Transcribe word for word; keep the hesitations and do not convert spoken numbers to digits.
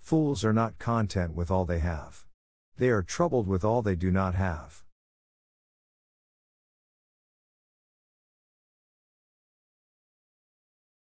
Fools are not content with all they have. They are troubled with all they do not have.